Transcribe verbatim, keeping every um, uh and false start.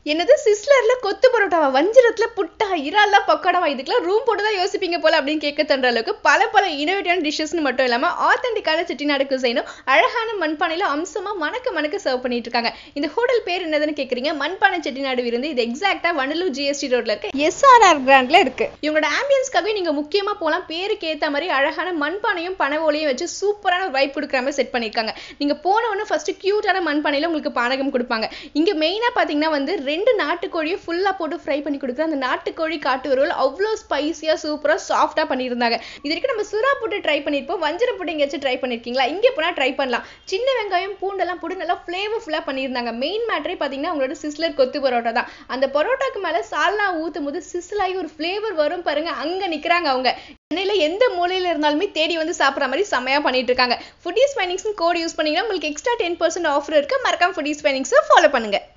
என்னது சிஸ்லர்ல கொத்து பரோட்டாவா, வஞ்சிரத்துல புட்டா, இறால்ல பக்கோடாவா, இதுக்கெல்லாம் ரூம் போட்டு தான் யோசிப்பீங்க போல அப்படின்னு கேட்க தன்ற அளவுக்கு பல பல இனோவேட்டிவான டிஷ்ஷஸ்னு மட்டும் இல்லாம ஆத்தென்டிக்கான செட்டிநாடு குசைனும் அழகான மண்பானையில அம்சமா மணக்க மணக்க சர்வ் பண்ணிட்டு இருக்காங்க. இந்த ஹோட்டல் பேர் என்னதுன்னு கேக்குறீங்க? மண்பானை செட்டிநாடு விருந்து. இது எக்ஸாக்டா வண்டலூர் ஜிஎஸ்டி ரோட்ல இருக்க எஸ்ஆர்ஆர் கிராண்ட்ல இருக்கு. இவங்களோட ஆம்பியன்ஸ்க்காகவே நீங்க முக்கியமா போலாம். பேருக்கு ஏத்த மாதிரி அழகான மண்பானையும் பனவோலையும் வச்சு சூப்பரான வைப் கொடுக்குற மாதிரி செட் பண்ணிருக்காங்க. நீங்க போன உடனே ஃபர்ஸ்ட் கியூட்டான மண்பானையில உங்களுக்கு பானகம் கொடுப்பாங்க. இங்க மெயினா பாத்தீங்கன்னா வந்து ரெண்டு நாட்டுக்கோழியை ஃபுல்லா போட்டு ஃப்ரை பண்ணி கொடுக்குற அந்த நாட்டுக்கோழி காட்டு வறுவல் அவ்வளோ ஸ்பைசியா சூப்பரா சாஃப்டா பண்ணியிருந்தாங்க. இது வரைக்கும் நம்ம சுறா போட்டு ட்ரை பண்ணிருப்போம். வஞ்சிர போட்டு எங்கேயாச்சும் ட்ரை பண்ணிருக்கீங்களா? இங்கே போனா ட்ரை பண்ணலாம். சின்ன வெங்காயம் பூண்டெல்லாம் போட்டு நல்லா ஃபிளேவர்ஃபுல்லா பண்ணியிருந்தாங்க. மெயின் மேட்டரே பாத்தீங்கன்னா அவங்களோட சிஸ்லர் கொத்து பரோட்டா தான். அந்த பரோட்டாக்கு மேல சால்னா ஊத்தும் போது சிஸ்லாகி ஒரு ஃபிளேவர் வரும் பாருங்க. அங்க நிக்கிறாங்க அவங்க. சென்னையில எந்த மூலையில இருந்தாலுமே தேடி வந்து சாப்பிட்ற மாதிரி செமையா பண்ணிட்டு இருக்காங்க. ஃபுட்டீஸ் ஃபைனிங்ஸ் கோட் யூஸ் பண்ணீங்கன்னா உங்களுக்கு எக்ஸ்ட்ரா டென் பர்சன்ட் ஆஃபர் இருக்கு. மறக்காம ஃபுட்டீஸ் ஃபைனிங்ஸை ஃபாலோ பண்ணுங்க.